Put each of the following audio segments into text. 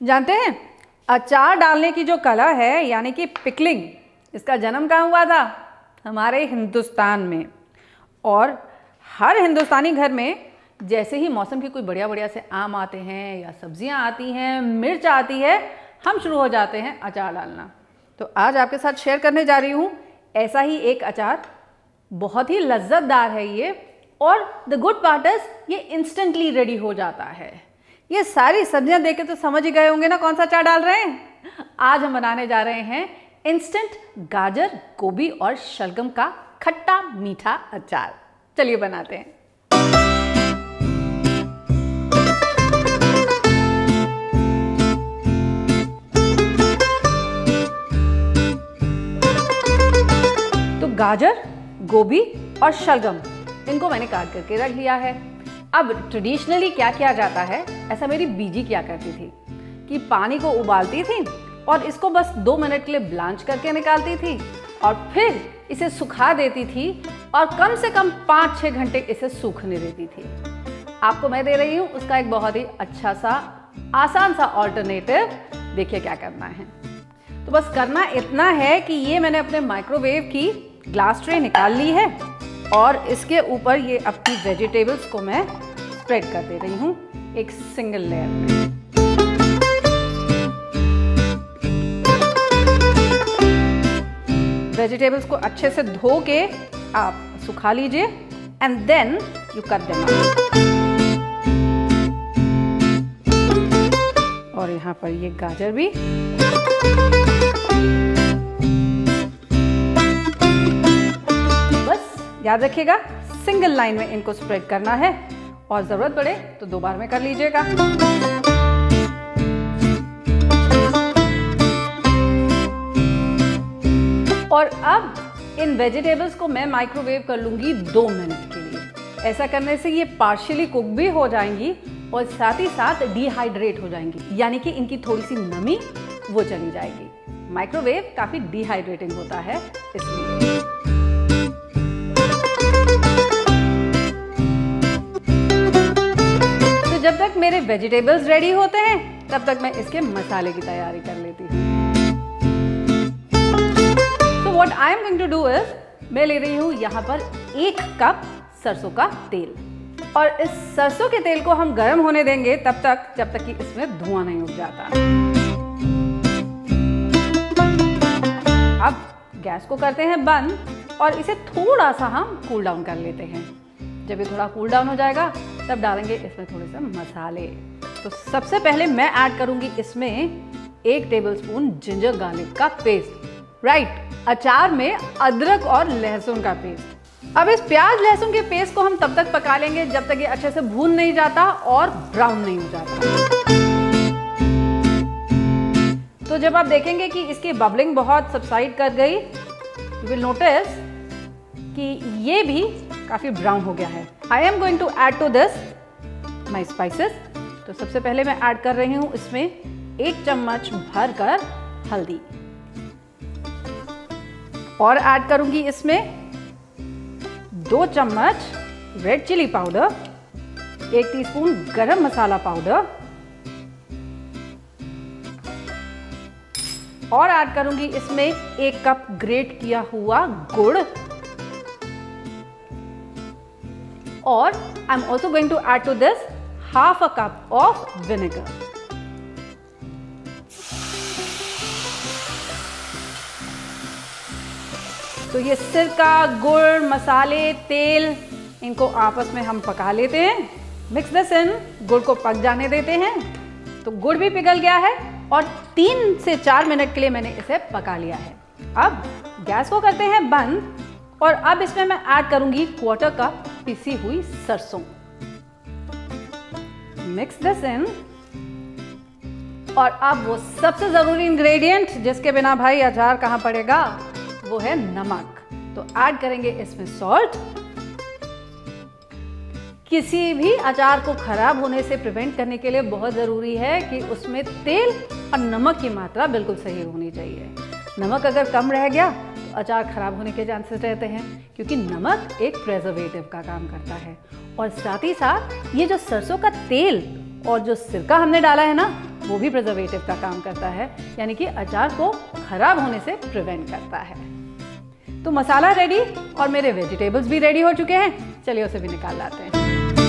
जानते हैं अचार डालने की जो कला है यानी कि पिकलिंग, इसका जन्म कहाँ हुआ था? हमारे हिंदुस्तान में। और हर हिंदुस्तानी घर में जैसे ही मौसम के कोई बढ़िया बढ़िया से आम आते हैं या सब्जियां आती हैं, मिर्च आती है, हम शुरू हो जाते हैं अचार डालना। तो आज आपके साथ शेयर करने जा रही हूँ ऐसा ही एक अचार। बहुत ही लज्जतदार है ये, और द गुड पार्ट इज ये इंस्टेंटली रेडी हो जाता है। ये सारी सब्जियां देख के तो समझ ही गए होंगे ना कौन सा अचार डाल रहे हैं। आज हम बनाने जा रहे हैं इंस्टेंट गाजर, गोभी और शलगम का खट्टा मीठा अचार। चलिए बनाते हैं। तो गाजर, गोभी और शलगम इनको मैंने काट करके रख लिया है। अब ट्रेडिशनली क्या किया जाता है, ऐसा मेरी बीजी क्या करती थी कि पानी को उबालती थी और इसको बस 2 मिनट के लिए ब्लांच करके निकालती थी और फिर इसे सुखा देती थी और कम से कम 5-6 घंटे इसे सूखने देती थी। आपको मैं दे रही हूँ उसका एक बहुत ही अच्छा सा आसान सा ऑल्टरनेटिव। देखिए क्या करना है। तो बस करना इतना है कि ये मैंने अपने माइक्रोवेव की ग्लास ट्रे निकाल ली है और इसके ऊपर ये अपनी वेजिटेबल्स को मैं स्प्रेड कर दे रही हूँ एक सिंगल लेयर में। वेजिटेबल्स को अच्छे से धो के आप सुखा लीजिए and then you cut them out. और यहाँ पर ये गाजर भी। बस याद रखिएगा सिंगल लाइन में इनको स्प्रेड करना है और जरूरत पड़े तो 2 बार में कर लीजिएगा। और अब इन वेजिटेबल्स को मैं माइक्रोवेव कर लूंगी 2 मिनट के लिए। ऐसा करने से ये पार्शियली कुक भी हो जाएंगी और साथ ही साथ डिहाइड्रेट हो जाएंगी, यानी कि इनकी थोड़ी सी नमी वो चली जाएगी। माइक्रोवेव काफी डिहाइड्रेटिंग होता है इसलिए। तो जब तक मेरे वेजिटेबल्स रेडी होते हैं तब तक मैं इसके मसाले की तैयारी कर लेती हूँ। What I am going to do is, मैं ले रही हूँ यहाँ पर 1 कप सरसों का तेल और इस सरसों के तेल को हम गर्म होने देंगे तब तक जब तक कि इसमें धुआं नहीं उठ जाता। अब गैस को करते हैं बंद और इसे थोड़ा सा हम कूल डाउन कर लेते हैं। जब ये थोड़ा कूल डाउन हो जाएगा तब डालेंगे इसमें थोड़े से मसाले। तो सबसे पहले मैं ऐड करूंगी इसमें 1 टेबलस्पून जिंजर गार्लिक का पेस्ट। राइट, अचार में अदरक और लहसुन का पेस्ट। अब इस प्याज लहसुन के पेस्ट को हम तब तक पका लेंगे जब तक ये अच्छे से भून नहीं जाता और ब्राउन नहीं हो जाता। तो जब आप देखेंगे कि इसकी बबलिंग बहुत सबसाइड कर गई, यू विल नोटिस कि ये भी काफी ब्राउन हो गया है। I am going to add to this my spices. तो सबसे पहले मैं ऐड कर रही हूं इसमें 1 चम्मच भरकर हल्दी और ऐड करूंगी इसमें 2 चम्मच रेड चिली पाउडर, 1 टीस्पून गरम मसाला पाउडर और ऐड करूंगी इसमें 1 कप ग्रेट किया हुआ गुड़ और I am also going to add to this ½ cup of vinegar. तो ये सिरका, गुड़, मसाले, तेल, इनको आपस में हम पका लेते हैं। Mix this in. गुड़ को पक जाने देते हैं। तो गुड़ भी पिघल गया है और 3 से 4 मिनट के लिए मैंने इसे पका लिया है। अब गैस को करते हैं बंद और अब इसमें मैं ऐड करूंगी 1/4 कप पिसी हुई सरसों। Mix this in. और अब वो सबसे जरूरी इंग्रेडिएंट जिसके बिना भाई अचार कहाँ पड़ेगा, वो है नमक। तो ऐड करेंगे इसमें सॉल्ट। किसी भी अचार को खराब होने से प्रिवेंट करने के लिए बहुत जरूरी है कि उसमें तेल और नमक की मात्रा बिल्कुल सही होनी चाहिए। नमक अगर कम रह गया तो अचार खराब होने के चांसेस रहते हैं, क्योंकि नमक एक प्रिजर्वेटिव का काम करता है। और साथ ही साथ ये जो सरसों का तेल और जो सिरका हमने डाला है ना, वो भी प्रिजर्वेटिव का काम करता है, यानी कि अचार को खराब होने से प्रिवेंट करता है। तो मसाला रेडी और मेरे वेजिटेबल्स भी रेडी हो चुके हैं, चलिए उसे भी निकाल लाते हैं।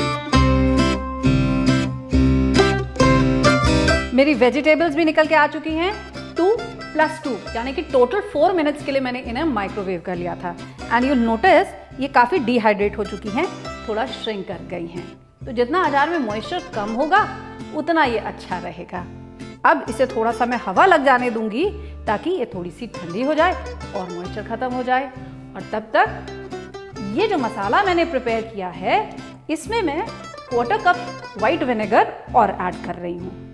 मेरी वेजिटेबल्स भी निकल के आ चुकी हैं। 2+2 यानी कि टोटल 4 मिनट्स के लिए मैंने इन्हें माइक्रोवेव कर लिया था। एंड यू नोटिस ये काफ़ी डिहाइड्रेट हो चुकी हैं, थोड़ा श्रिंक कर गई हैं। तो जितना अचार में मॉइस्चर कम होगा उतना ये अच्छा रहेगा। अब इसे थोड़ा सा मैं हवा लग जाने दूंगी ताकि ये थोड़ी सी ठंडी हो जाए और मॉइस्चर ख़त्म हो जाए। और तब तक ये जो मसाला मैंने प्रिपेयर किया है इसमें मैं 1/4 कप वाइट विनेगर और ऐड कर रही हूँ।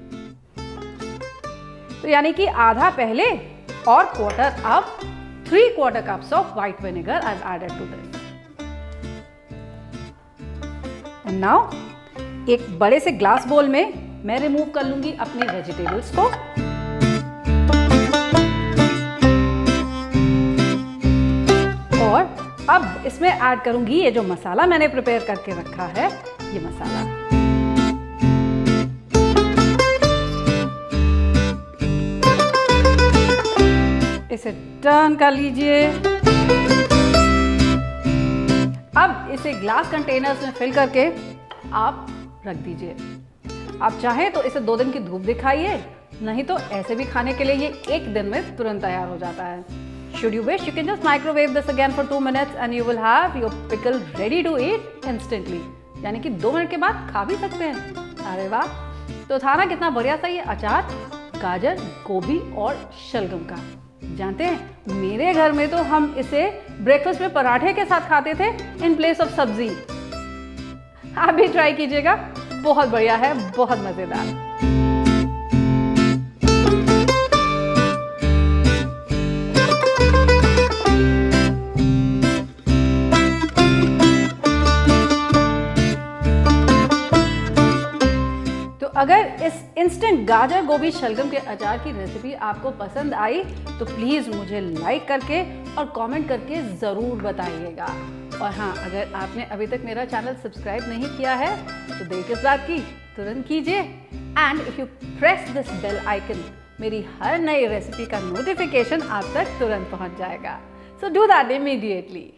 तो यानी कि आधा पहले और 1/4 अब 3/4 cups of white vinegar I've added to this. And now एक बड़े से ग्लास बोल में मैं रिमूव कर लूंगी अपने वेजिटेबल्स को। और अब इसमें ऐड करूंगी ये जो मसाला मैंने प्रिपेयर करके रखा है, ये मसाला। इसे टर्न कर लीजिए। अब इसे ग्लास कंटेनर्स में फिल करके आप रख दीजिए। आप चाहें तो इसे 2 दिन की धूप दिखाइए, नहीं तो ऐसे भी खाने के लिए ये 1 दिन में तुरंत तैयार हो जाता है। Should you wish, you can just microwave this again for 2 minutes and you will have your pickle ready to eat instantly. यानी कि 2 मिनट के बाद खा भी सकते हैं। अरे वाह! तो था ना कितना बढ़िया सा ये अचार गाजर, गोभी और शलगम का। जानते हैं मेरे घर में तो हम इसे ब्रेकफास्ट में पराठे के साथ खाते थे इन प्लेस ऑफ सब्जी। आप भी ट्राई कीजिएगा, बहुत बढ़िया है, बहुत मजेदार। अगर इस इंस्टेंट गाजर गोभी शलगम के अचार की रेसिपी आपको पसंद आई तो प्लीज़ मुझे लाइक करके और कमेंट करके ज़रूर बताइएगा। और हाँ, अगर आपने अभी तक मेरा चैनल सब्सक्राइब नहीं किया है तो देर किस बात की, तुरंत कीजिए। And if you press this bell icon, मेरी हर नई रेसिपी का नोटिफिकेशन आप तक तुरंत पहुँच जाएगा। So do that immediately.